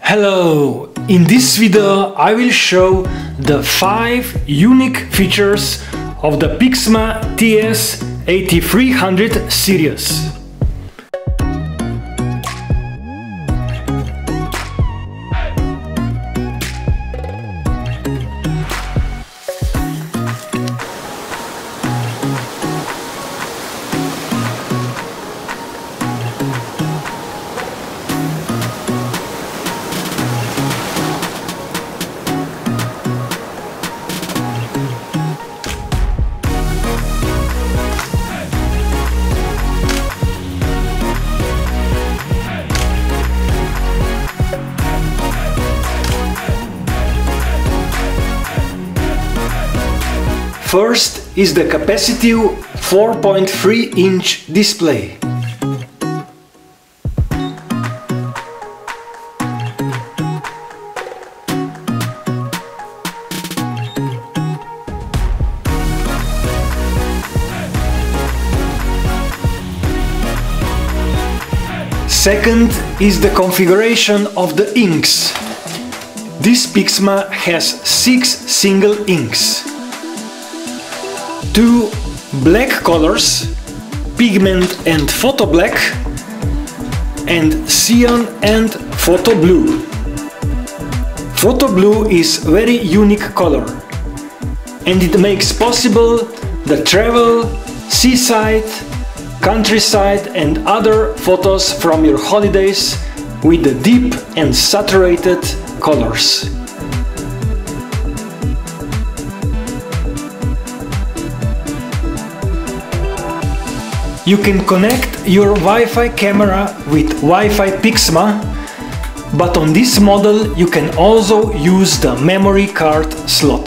Hello! In this video I will show the 5 unique features of the Pixma TS8300 series. First is the capacitive 4.3-inch display. Second is the configuration of the inks. This Pixma has 6 single inks. 2 black colors, pigment and photo black, and cyan and photo blue. Photo blue is very unique color, and it makes possible the travel, seaside, countryside and other photos from your holidays with the deep and saturated colors. You can connect your Wi-Fi camera with Wi-Fi Pixma, but on this model you can also use the memory card slot.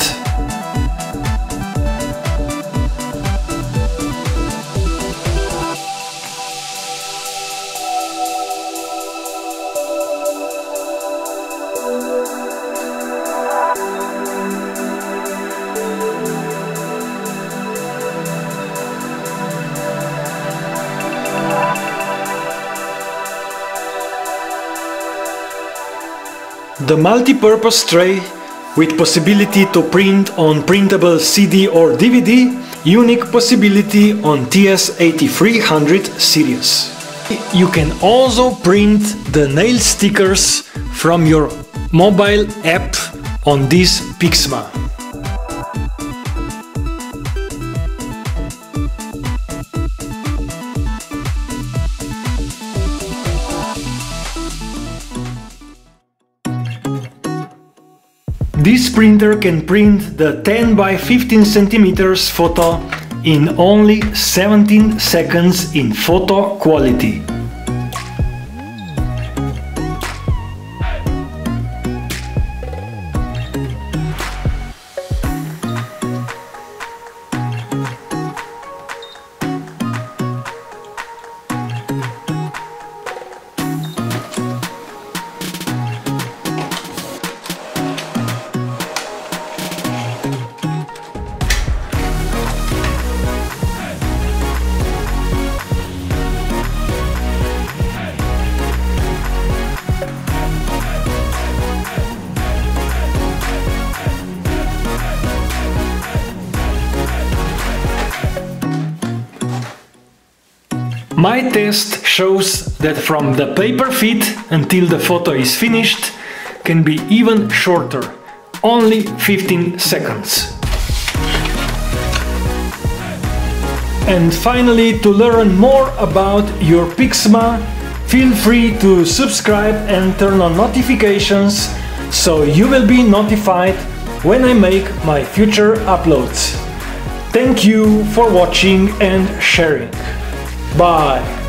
The multi-purpose tray with possibility to print on printable CD or DVD, unique possibility on TS8300 series. You can also print the nail stickers from your mobile app on this Pixma. This printer can print the 10 by 15 centimeters photo in only 17 seconds in photo quality. My test shows that from the paper feed until the photo is finished can be even shorter, only 15 seconds. And finally, to learn more about your Pixma, feel free to subscribe and turn on notifications so you will be notified when I make my future uploads. Thank you for watching and sharing. Bye!